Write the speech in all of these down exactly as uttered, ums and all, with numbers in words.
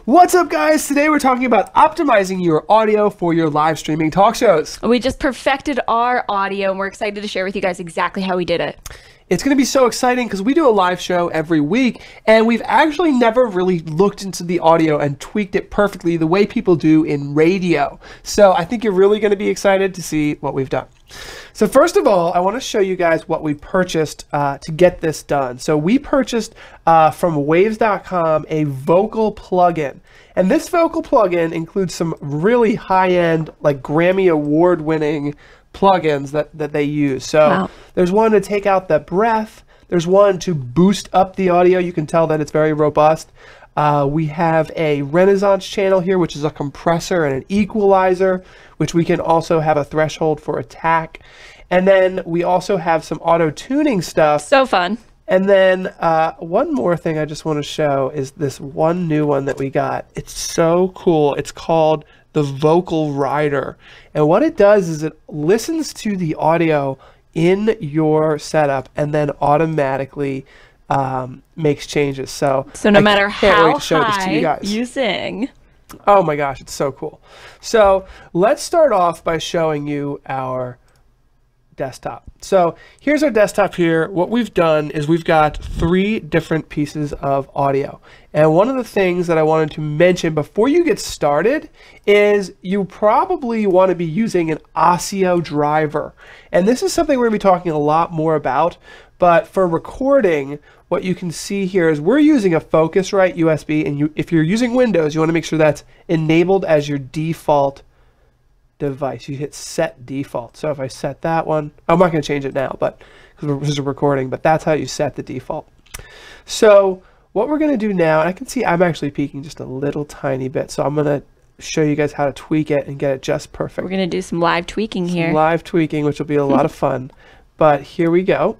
What's up, guys? Today we're talking about optimizing your audio for your live streaming talk shows. We just perfected our audio and we're excited to share with you guys exactly how we did it. It's going to be so exciting because we do a live show every week and we've actually never really looked into the audio and tweaked it perfectly the way people do in radio. So I think you're really going to be excited to see what we've done. So first of all, I want to show you guys what we purchased uh, to get this done. So we purchased uh, from waves dot com a vocal plugin. And this vocal plugin includes some really high-end, like Grammy award-winning plugins that, that they use. So wow. There's one to take out the breath. There's one to boost up the audio. You can tell that it's very robust. Uh, we have a Renaissance channel here, which is a compressor and an equalizer, which we can also have a threshold for attack. And then we also have some auto tuning stuff. So fun. And then uh, one more thing I just want to show is this one new one that we got. It's so cool. It's called the Vocal Rider. And what it does is it listens to the audio in your setup and then automatically um, makes changes. So, so no I matter can't how wait to show high this to you, guys. you sing. Oh my gosh, it's so cool. So let's start off by showing you our desktop. So here's our desktop here. What we've done is we've got three different pieces of audio. And one of the things that I wanted to mention before you get started is you probably want to be using an ASIO driver. And this is something we're going to be talking a lot more about. But for recording, what you can see here is we're using a Focusrite U S B. And you, if you're using Windows, you want to make sure that's enabled as your default device. You hit set default. So if I set that one, I'm not going to change it now, but because this is a recording, but that's how you set the default. So what we're going to do now, and I can see I'm actually peaking just a little tiny bit, so I'm going to show you guys how to tweak it and get it just perfect. We're going to do some live tweaking some here. Live tweaking, which will be a lot of fun. But here we go.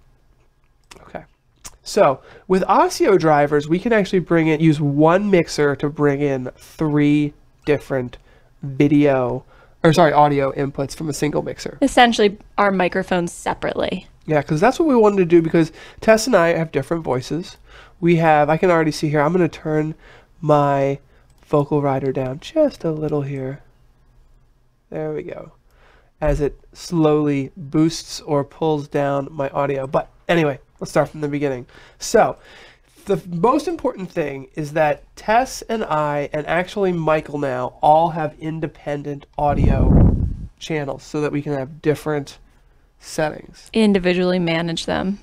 Okay. So with ASIO drivers, we can actually bring in, use one mixer to bring in three different video or sorry, audio inputs from a single mixer. Essentially our microphones separately. Yeah, because that's what we wanted to do, because Tess and I have different voices. We have, I can already see here, I'm going to turn my vocal rider down just a little here. There we go. As it slowly boosts or pulls down my audio. But anyway, let's start from the beginning. So the most important thing is that Tess and I, and actually Michael now, all have independent audio channels so that we can have different settings. Individually manage them.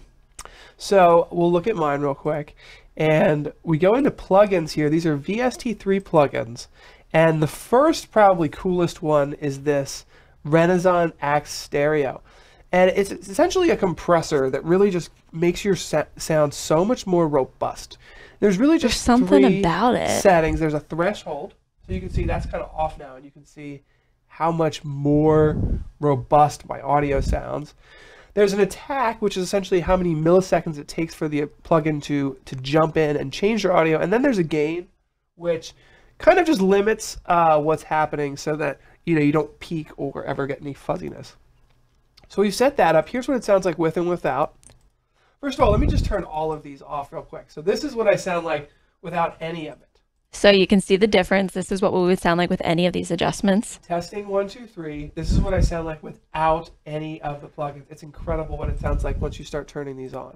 So we'll look at mine real quick. And we go into plugins here. These are V S T three plugins. And the first, probably coolest one is this Renaissance Axe Stereo. And it's essentially a compressor that really just makes your sound so much more robust. There's really just There's something three about it. settings. There's a threshold. So you can see that's kind of off now. And you can see how much more robust my audio sounds. There's an attack, which is essentially how many milliseconds it takes for the plugin to, to jump in and change your audio. And then there's a gain, which kind of just limits uh, what's happening so that you know you don't peak or ever get any fuzziness. So we've set that up. Here's what it sounds like with and without. First of all, let me just turn all of these off real quick. So this is what I sound like without any of it. So you can see the difference. This is what we would sound like with any of these adjustments. Testing one, two, three. This is what I sound like without any of the plugins. It's incredible what it sounds like once you start turning these on.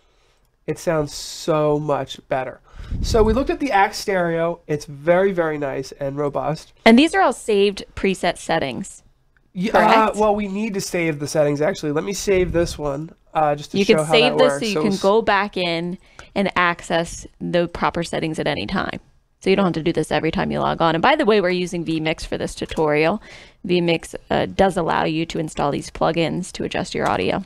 It sounds so much better. So we looked at the Axe Stereo. It's very, very nice and robust. And these are all saved preset settings. Yeah, uh, well, we need to save the settings, actually. Let me save this one uh, just to you show can how save that this works. so you so can go back in and access the proper settings at any time. So you don't have to do this every time you log on. And by the way, we're using vmix for this tutorial. vmix uh, does allow you to install these plugins to adjust your audio.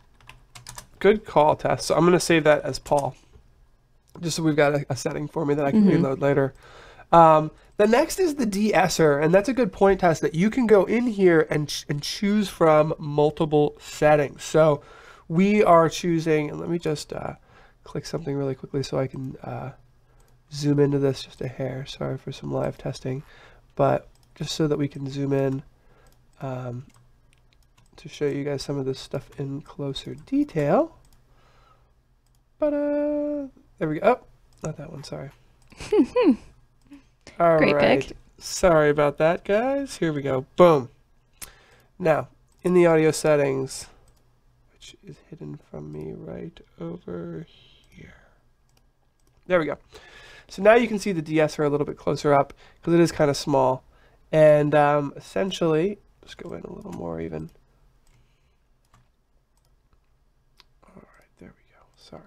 Good call, Tess. So I'm going to save that as Paul, just so we've got a, a setting for me that I can mm-hmm. reload later. Um, the next is the Deesser, and that's a good point, Tess, that you can go in here and, ch and choose from multiple settings. So we are choosing, and let me just uh, click something really quickly so I can uh, zoom into this just a hair. Sorry for some live testing, but just so that we can zoom in um, to show you guys some of this stuff in closer detail. But uh, there we go. Oh, not that one, sorry. All Great right. pick. Sorry about that, guys. Here we go. Boom. Now, in the audio settings, which is hidden from me right over here. There we go. So now you can see the Deesser a little bit closer up because it is kind of small. And um, essentially, just go in a little more even. All right, there we go. Sorry.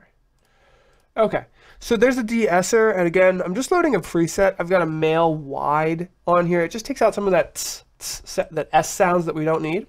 Okay, so there's a Deesser, and again, I'm just loading a preset. I've got a male wide on here. It just takes out some of that tss, tss, that S sounds that we don't need.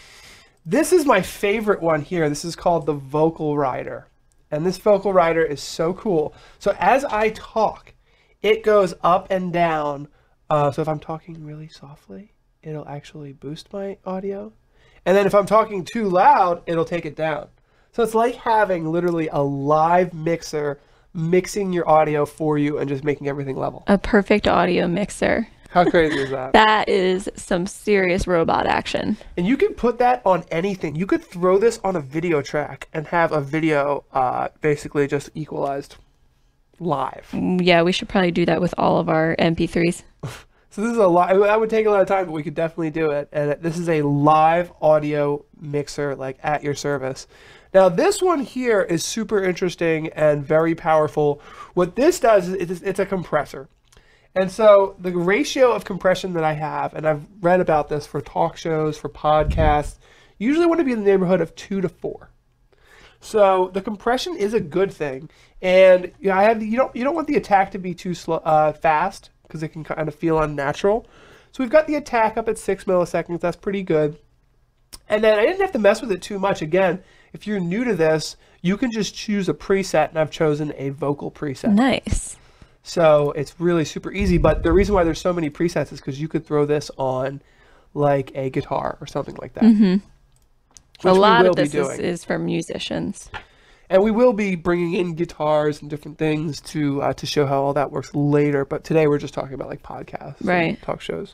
This is my favorite one here. This is called the Vocal Rider. And this Vocal Rider is so cool. So as I talk, it goes up and down. Uh, so if I'm talking really softly, it'll actually boost my audio. And then if I'm talking too loud, it'll take it down. So it's like having literally a live mixer mixing your audio for you and just making everything level. A perfect audio mixer. How crazy is that? That is some serious robot action. And you can put that on anything. You could throw this on a video track and have a video uh, basically just equalized live. Yeah, we should probably do that with all of our M P threes. So this is a lot. That would take a lot of time, but we could definitely do it. And this is a live audio mixer, like at your service. Now this one here is super interesting and very powerful. What this does is it's, it's a compressor. And so the ratio of compression that I have, and I've read about this for talk shows, for podcasts, usually want to be in the neighborhood of two to four. So the compression is a good thing. And you know, I have you don't you don't want the attack to be too slow, uh, fast, because it can kind of feel unnatural. So we've got the attack up at six milliseconds. That's pretty good. And then I didn't have to mess with it too much. Again, if you're new to this, you can just choose a preset, and I've chosen a vocal preset. Nice. So it's really super easy. But the reason why there's so many presets is because you could throw this on like a guitar or something like that. Mm-hmm. A lot of this is, is for musicians. And we will be bringing in guitars and different things to uh, to show how all that works later. But today we're just talking about like podcasts, right? And talk shows.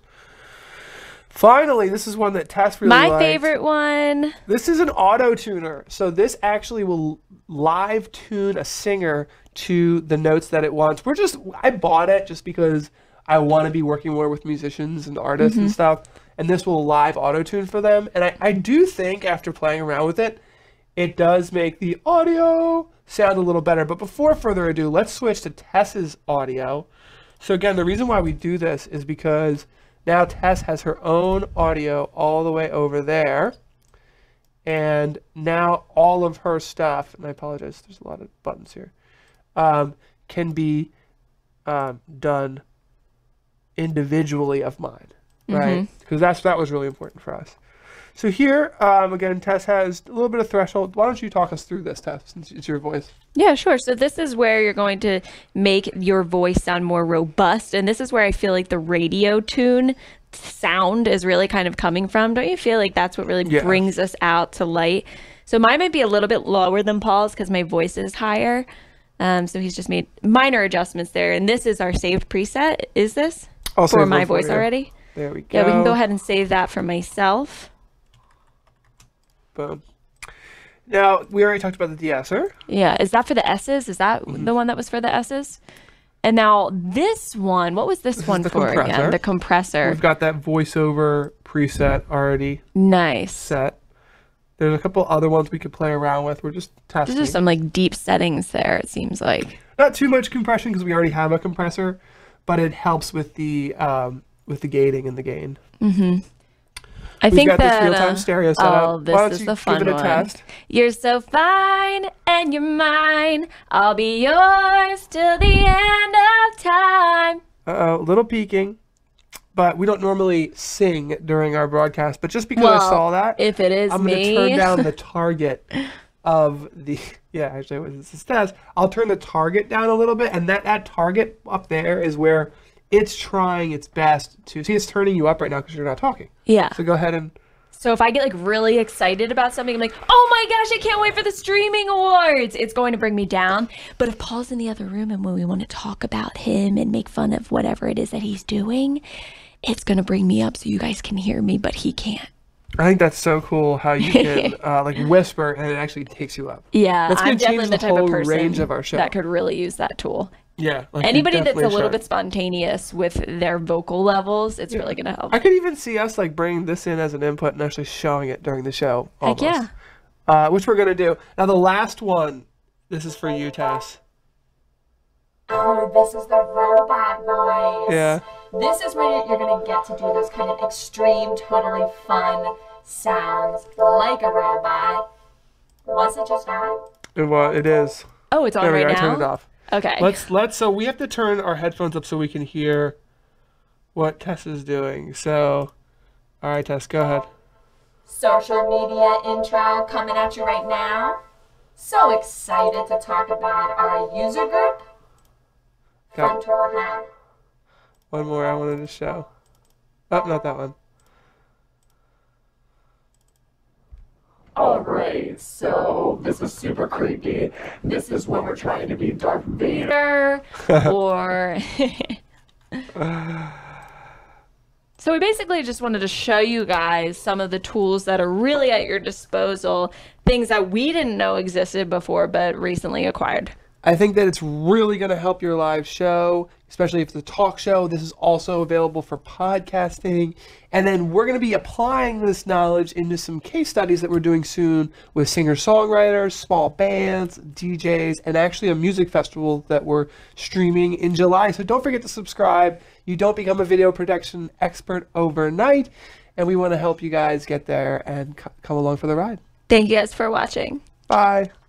Finally, this is one that Tess really My liked. favorite one. This is an auto tuner. So this actually will live tune a singer to the notes that it wants. We're just, I bought it just because I want to be working more with musicians and artists mm-hmm. and stuff. And this will live auto tune for them. And I, I do think after playing around with it, it does make the audio sound a little better. But before further ado, let's switch to Tess's audio. So again, the reason why we do this is because now Tess has her own audio all the way over there. And now all of her stuff, and I apologize, there's a lot of buttons here, um, can be um, done individually of mine, right? Because mm-hmm. that's that was really important for us. So here, um, again, Tess has a little bit of threshold. Why don't you talk us through this, Tess, since it's your voice? Yeah, sure. So this is where you're going to make your voice sound more robust. And this is where I feel like the radio tune sound is really kind of coming from. Don't you feel like that's what really yeah. brings us out to light? So mine might be a little bit lower than Paul's because my voice is higher. Um, so he's just made minor adjustments there. And this is our saved preset. Is this I'll for my voice for already? There we go. Yeah, we can go ahead and save that for myself. Boom. Now, we already talked about the Deesser. Yeah, is that for the S's? Is that mm-hmm. the one that was for the S's? And now this one, what was this, this one for compressor. again? The compressor. We've got that voiceover preset already nice set. There's a couple other ones we could play around with. We're just testing. There's just some like deep settings there, it seems like. Not too much compression because we already have a compressor, but it helps with the um, with the gating and the gain. Mm-hmm. I We've think got that, this real-time uh, stereo setup. Oh, this Why don't is you the fun give it a one. Test? You're so fine and you're mine. I'll be yours till the end of time. Uh-oh, a little peaking. But we don't normally sing during our broadcast. But just because well, I saw that, if it is I'm going to turn down the target of the... Yeah, actually, this says I'll turn the target down a little bit. And that, that target up there is where... it's trying its best to see. It's turning you up right now because you're not talking. Yeah. So go ahead and. So if I get like really excited about something, I'm like, oh my gosh, I can't wait for the streaming awards. It's going to bring me down. But if Paul's in the other room and when we want to talk about him and make fun of whatever it is that he's doing, it's going to bring me up so you guys can hear me, but he can't. I think that's so cool how you can uh, like whisper and it actually takes you up. Yeah, that's I'm change definitely the, the type whole of person range of our show. that could really use that tool. Yeah. Like Anybody that's a little shine. bit spontaneous with their vocal levels, it's yeah. really going to help. I could even see us like bringing this in as an input and actually showing it during the show. Almost. Heck yeah. Uh, which we're going to do. Now the last one, this is for you, Tess. Oh, this is the robot voice. Yeah. This is where you're going to get to do those kind of extreme, totally fun sounds like a robot. Was it just on? It was. It is. Oh, it's on there we right go. now? I turned it off. Okay. Let's, let's, so we have to turn our headphones up so we can hear what Tess is doing. So, all right, Tess, go ahead. Social media intro coming at you right now. So excited to talk about our user group. Fun to have. One more I wanted to show. Oh, not that one. Alright, so this is super creepy. This is when we're trying to be Darth Vader. or... So we basically just wanted to show you guys some of the tools that are really at your disposal, things that we didn't know existed before but recently acquired. I think that it's really going to help your live show, especially if it's a talk show. This is also available for podcasting. And then we're going to be applying this knowledge into some case studies that we're doing soon with singer-songwriters, small bands, D Js, and actually a music festival that we're streaming in July. So don't forget to subscribe. You don't become a video production expert overnight. And we want to help you guys get there and c- come along for the ride. Thank you guys for watching. Bye.